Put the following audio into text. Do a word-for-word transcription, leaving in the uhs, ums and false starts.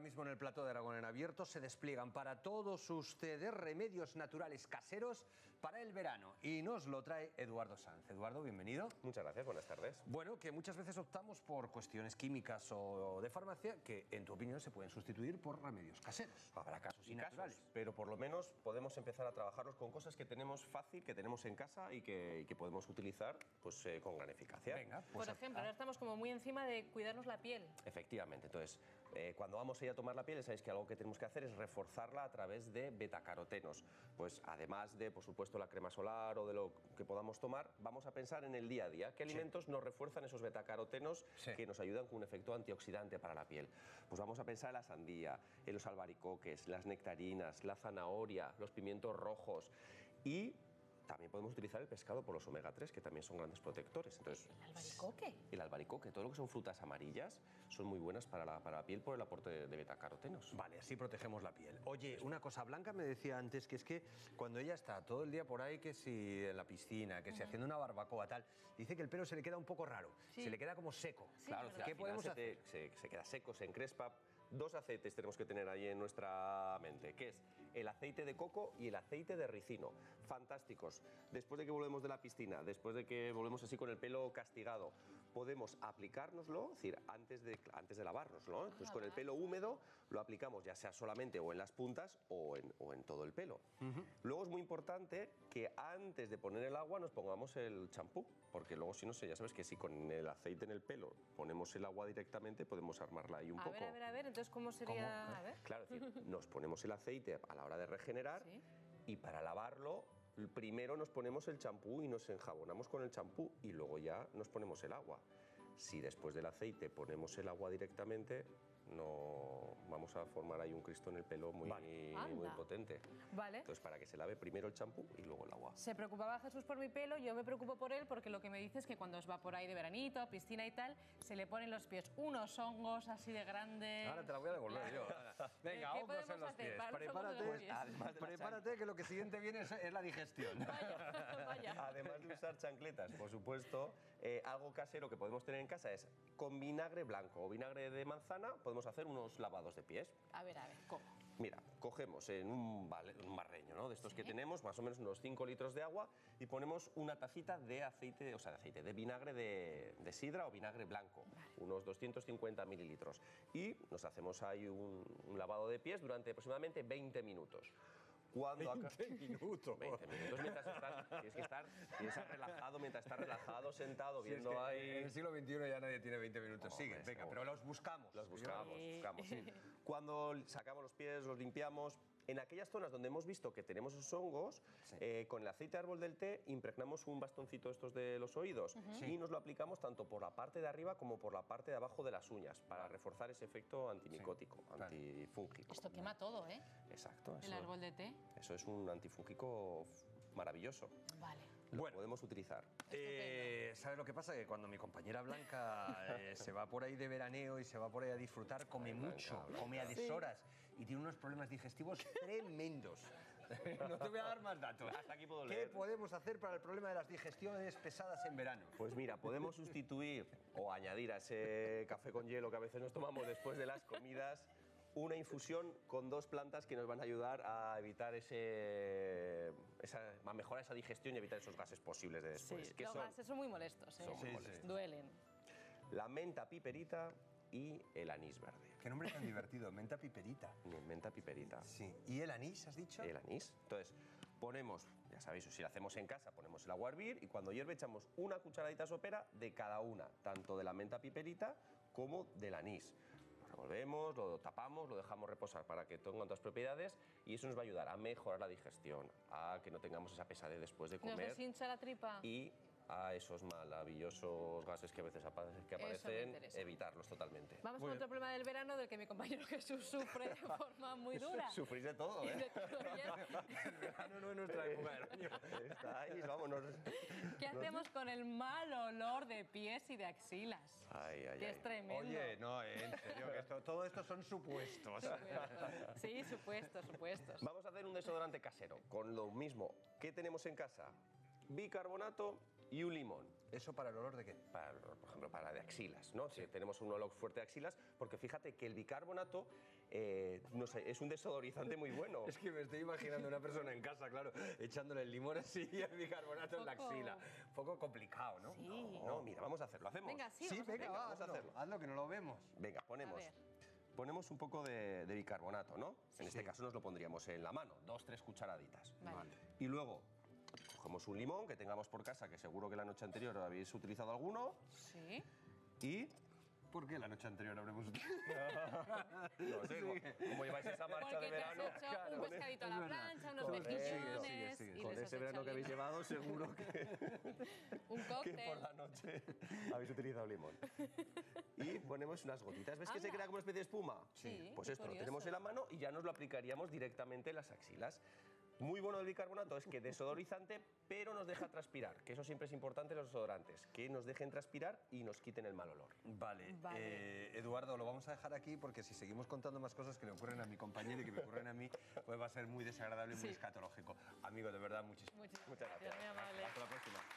mismo en el plató de Aragón en Abierto se despliegan para todos ustedes remedios naturales caseros para el verano. Y nos lo trae Eduardo Sanz. Eduardo, bienvenido. Muchas gracias, buenas tardes. Bueno, que muchas veces optamos por cuestiones químicas o de farmacia que, en tu opinión, se pueden sustituir por remedios caseros. Habrá casos y naturales. casos, pero por lo menos podemos empezar a trabajarlos con cosas que tenemos fácil, que tenemos en casa y que, y que podemos utilizar pues, eh, con gran eficacia. Venga, pues por ejemplo, ahora estamos como muy encima de cuidarnos la piel. Efectivamente, entonces, eh, cuando vamos a ir a tomar la piel, sabéis que algo que tenemos que hacer es reforzarla a través de betacarotenos. Pues además de, por supuesto, la crema solar o de lo que podamos tomar, vamos a pensar en el día a día. ¿Qué alimentos sí. nos refuerzan esos betacarotenos sí. que nos ayudan con un efecto antioxidante para la piel? Pues vamos a pensar en la sandía, en los albaricoques, las nectarinas, la zanahoria, los pimientos rojos y también podemos utilizar el pescado por los omega tres, que también son grandes protectores. Entonces, ¿el albaricoque? El albaricoque, todo lo que son frutas amarillas, son muy buenas para la, para la piel por el aporte de, de betacarotenos. Vale, así protegemos la piel. Oye, una cosa, Blanca me decía antes que es que cuando ella está todo el día por ahí, que si en la piscina, que si uh-huh. haciendo una barbacoa, tal, dice que el pelo se le queda un poco raro, sí. se le queda como seco. Sí, claro, ¿qué podemos se hacer? Te, se, se queda seco, se encrespa. Dos aceites tenemos que tener ahí en nuestra mente, que es el aceite de coco y el aceite de ricino. Fantásticos. Después de que volvemos de la piscina, después de que volvemos así con el pelo castigado, podemos aplicárnoslo, es decir, antes de, antes de lavárnoslo. Entonces, con el pelo húmedo lo aplicamos ya sea solamente o en las puntas o en, o en todo el pelo. Uh-huh. Luego es muy importante que antes de poner el agua nos pongamos el champú, porque luego si no sé, ya sabes que si con el aceite en el pelo ponemos el agua directamente podemos armarla ahí un a poco. A ver, a ver, a ver. Entonces, ¿cómo sería? ¿Cómo? A ver. Claro, es decir, nos ponemos el aceite a la hora de regenerar ¿sí? y para lavarlo, primero nos ponemos el champú y nos enjabonamos con el champú y luego ya nos ponemos el agua. Si después del aceite ponemos el agua directamente, no vamos a formar ahí un Cristo en el pelo muy, vale. muy potente. Vale. Entonces, para que se lave primero el champú y luego el agua. Se preocupaba Jesús por mi pelo, yo me preocupo por él porque lo que me dice es que cuando os va por ahí de veranito, piscina y tal, se le ponen los pies unos hongos así de grandes. Ahora te la voy a devolver yo. Venga, hongos en los pies. Prepárate, los pies? Además prepárate que lo que siguiente viene es, es la digestión. Vaya, vaya. Además de usar chancletas, por supuesto, eh, algo casero que podemos tener en casa es con vinagre blanco o vinagre de manzana, podemos hacer unos lavados de pies. A ver, a ver, ¿cómo? Mira, cogemos en un, un barreño, ¿no? De estos ¿sí? que tenemos, más o menos unos cinco litros de agua y ponemos una tacita de aceite, o sea, de aceite, de vinagre de, de sidra o vinagre blanco, vale. unos doscientos cincuenta mililitros. Y nos hacemos ahí un, un lavado de pies durante aproximadamente veinte minutos. Cuando veinte minutos. veinte minutos mientras estás, tienes que estar, tienes que estar relajado, mientras estás relajado, sentado, sí, viendo es que ahí... En el siglo veintiuno ya nadie tiene veinte minutos. Oh, Sigue, venga, oh. pero los buscamos. Los buscamos, sí. buscamos. Sí. Cuando sacamos los pies, los limpiamos... En aquellas zonas donde hemos visto que tenemos esos hongos, sí. eh, con el aceite de árbol del té impregnamos un bastoncito estos de los oídos uh-huh. sí. y nos lo aplicamos tanto por la parte de arriba como por la parte de abajo de las uñas para vale. reforzar ese efecto antimicótico, sí. antifúngico. Esto quema todo, ¿eh? Exacto. El árbol de té. Eso es un antifúngico maravilloso. Vale. Lo bueno, podemos utilizar. Eh, ¿Sabes lo que pasa? Que cuando mi compañera Blanca eh, se va por ahí de veraneo y se va por ahí a disfrutar, come Ay, mucho, Blanca, come a deshoras sí. y tiene unos problemas digestivos tremendos. No te voy a dar más datos. Hasta aquí puedo leer. ¿Qué podemos hacer para el problema de las digestiones pesadas en verano? Pues mira, podemos sustituir o añadir a ese café con hielo que a veces nos tomamos después de las comidas una infusión con dos plantas que nos van a ayudar a evitar ese, esa, a mejorar esa digestión y evitar esos gases posibles de después. Sí, que los son, gases son muy molestos, ¿eh? Son sí, muy molestos. Sí. Duelen. La menta piperita y el anís verde. Qué nombre tan divertido, menta piperita. Menta piperita. Sí. ¿Y el anís, has dicho? El anís. Entonces, ponemos, ya sabéis, si lo hacemos en casa, ponemos el agua a hervir y cuando hierve echamos una cucharadita sopera de cada una, tanto de la menta piperita como del anís. Lo revolvemos, lo tapamos, lo dejamos reposar para que tenga otras propiedades y eso nos va a ayudar a mejorar la digestión, a que no tengamos esa pesadez después de comer. ¿Nos deshincha la tripa? Y a esos maravillosos gases que a veces aparecen, que aparecen evitarlos totalmente. Vamos con otro problema del verano del que mi compañero Jesús sufre de forma muy dura. Sufrís de todo, ¿eh? De todo, el verano no es nuestra época del año. Estáis, vámonos. ¿Qué hacemos con el mal olor de pies y de axilas? Ay, ay, que ay. es tremendo. Oye, no, en serio, que esto, todo esto son supuestos. Supuestos. Sí, supuestos, supuestos. Vamos a hacer un desodorante casero con lo mismo que tenemos en casa. Bicarbonato y un limón. ¿Eso para el olor de qué? Para, por ejemplo, para de axilas, ¿no? Si tenemos un olor fuerte de axilas, porque fíjate que el bicarbonato eh, no sé, es un desodorizante muy bueno. Es que me estoy imaginando una persona en casa, claro, echándole el limón así y el bicarbonato en la Poco- axila. Un poco complicado, ¿no? Sí. No, mira, vamos a hacerlo, ¿hacemos? Venga, sí, Sí, vamos a venga, hacerlo. va, vamos a hazlo, hacerlo. hazlo que no lo vemos. Venga, ponemos, ver. ponemos un poco de, de bicarbonato, ¿no? En este Sí. caso nos lo pondríamos en la mano, dos, tres cucharaditas. Vale. Y luego cogemos un limón que tengamos por casa, que seguro que la noche anterior habéis utilizado alguno, Sí. y... ¿Por qué la noche anterior habremos utilizado? No sé, como, como lleváis esa marcha Porque de te has verano... hecho un pescadito a la es verdad. plancha, unos Correcto. mejillones Sigue, sigue, sigue. y Con les has ese hecho verano que habéis limón. llevado, seguro que, Un que por cóctel. la noche habéis utilizado limón. Y ponemos unas gotitas. ¿Ves que se Anda. crea como una especie de espuma? Sí, Pues qué esto lo curioso. tenemos en la mano y ya nos lo aplicaríamos directamente en las axilas. Muy bueno del bicarbonato es que desodorizante, pero nos deja transpirar, que eso siempre es importante en los desodorantes, que nos dejen transpirar y nos quiten el mal olor. Vale, Vale. eh, Eduardo, lo vamos a dejar aquí porque si seguimos contando más cosas que le ocurren a mi compañero y que me ocurren a mí, pues va a ser muy desagradable y muy Sí. escatológico. Amigo, de verdad, muchísimas Muchísimas Muchas gracias, gracias. muy amable. Hasta la próxima.